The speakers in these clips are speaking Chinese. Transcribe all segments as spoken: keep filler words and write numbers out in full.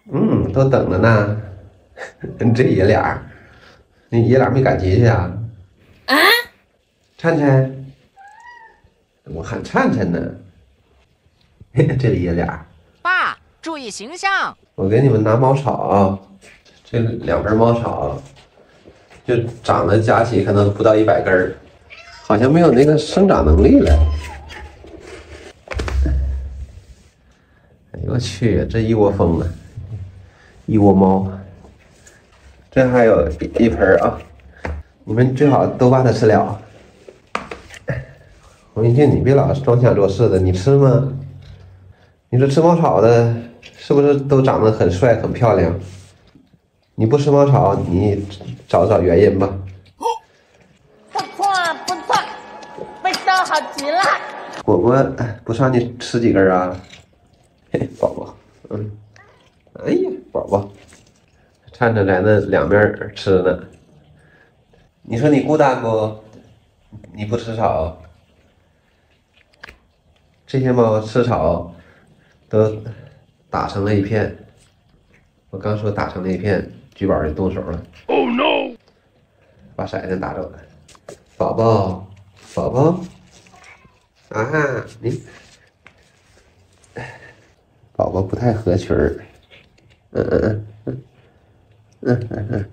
嗯，都等着呢。你这爷俩，你爷俩没赶集去啊？啊？灿灿，我喊灿灿呢。这里爷俩。 爸，注意形象。 我给你们拿茅草，这两根茅草，就长得加起可能不到一百根儿，好像没有那个生长能力了。哎呦我去，这一窝蜂啊，一窝猫。这还有一一盆啊，你们最好都把它吃了。洪一俊，你别老装腔作势的，你吃吗？你说吃茅草的，是不是都长得很帅很漂亮？你不吃茅草，你找找原因吧。 不错不错，味道好极了。 果果不让你吃几根啊？嘿，宝宝，嗯，哎呀，宝宝，灿灿在那两边吃呢。你说你孤单不？你不吃草？这些猫吃草都打成了一片。我刚说打成了一片，菊宝就动手了。Oh no！ 把骰子打走了。宝宝，宝宝，啊，你。宝宝不太合群儿，嗯嗯嗯嗯嗯嗯嗯，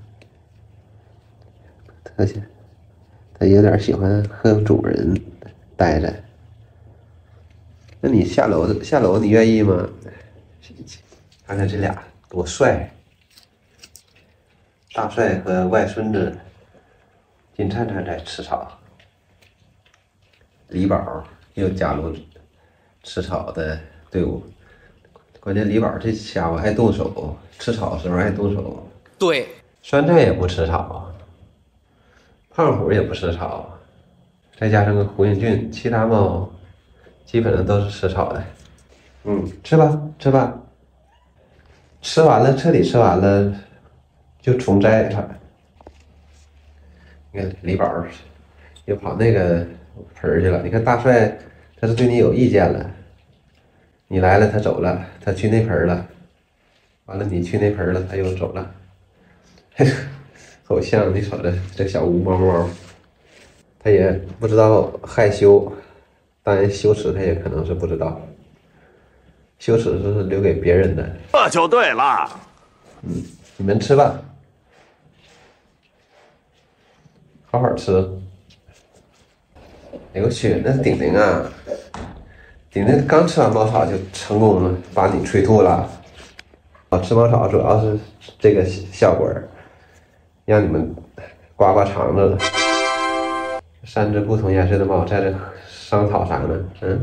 他喜他有点喜欢和主人待着。那你下楼下楼你愿意吗？看看这俩多帅！大帅和外孙子金灿灿在吃草，李宝又加入吃草的队伍。关键李宝这家伙还动手，吃草的时候还动手。 对， 酸菜也不吃草，胖虎也不吃草，再加上个胡英俊，其他猫基本上都是吃草的。嗯，吃吧，吃吧。吃完了，彻底吃完了，就重摘它。你看李宝又跑那个盆去了。你看大帅，他是对你有意见了。你来了，他走了，他去那盆了，完了你去那盆了，他又走了，好像你瞅着这小吴猫猫，他也不知道害羞，当然羞耻他也可能是不知道，羞耻是留给别人的。 这就对了。 嗯，你们吃吧，好好吃。哎呦我去，那顶顶啊！顶顶刚吃完茅草就成功把你催吐了。啊，吃茅草主要是这个效果，让你们刮刮肠子。三只不同颜色的猫在这商讨啥呢？嗯，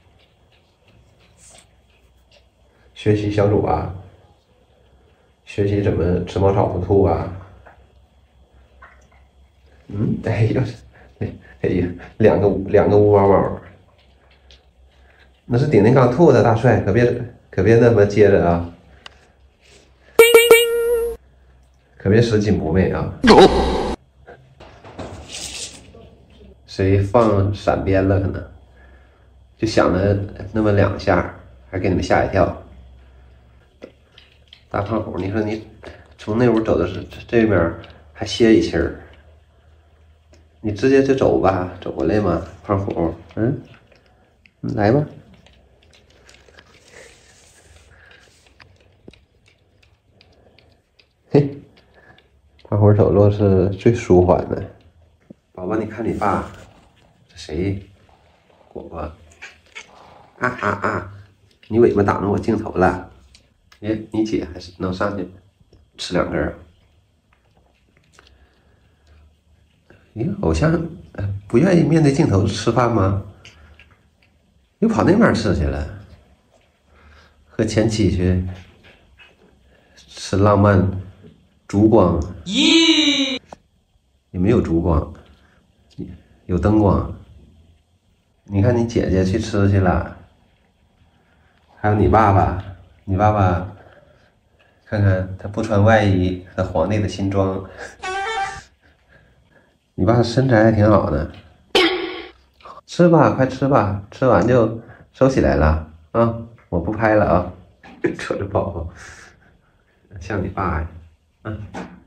学习小组啊，学习怎么吃茅草不吐啊。嗯，哎呀，哎呀，两个两个乌毛毛。那是顶顶刚吐的，大帅，可别可别那么接着啊，可别拾金不昧啊！谁放闪鞭了？可能就响了那么两下，还给你们吓一跳。大胖虎，你说你从那屋走的是这边，还歇一气儿，你直接就走吧，走过来嘛，胖虎，嗯，来吧。嘿，胖虎走路是最舒缓的。宝宝，你看你爸，这谁？果果，啊啊啊！你尾巴挡着我镜头了。哎，你姐还是能上去吃两根儿。你偶像不愿意面对镜头吃饭吗？又跑那边吃去了，和前妻去吃浪漫。烛光，咦，也没有烛光，有灯光。你看你姐姐去吃去了，还有你爸爸，你爸爸，看看他不穿外衣，他皇帝的新装。你爸身材还挺好的，吃吧，快吃吧，吃完就收起来了啊！我不拍了啊，瞅着宝宝。 像你爸呀，嗯。